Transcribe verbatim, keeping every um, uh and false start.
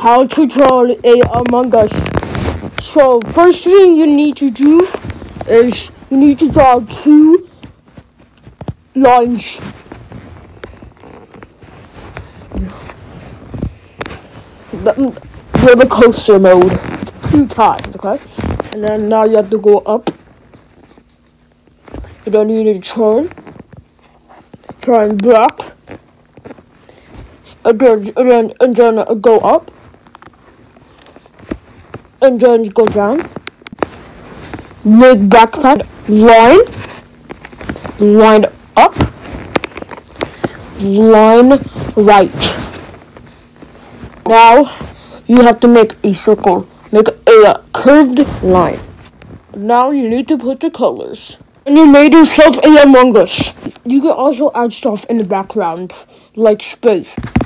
how to draw a Among Us. So first thing you need to do is you need to draw two lines. Roller coaster mode two times, okay? And then now you have to go up. And then you need to turn. Turn back. And then, and then, and then go up. And then go down. Make backpack. Line. Line up. Line right. Now, you have to make a circle. Make a curved line. Now you need to put the colors. And you made yourself a Among Us. You can also add stuff in the background, like space.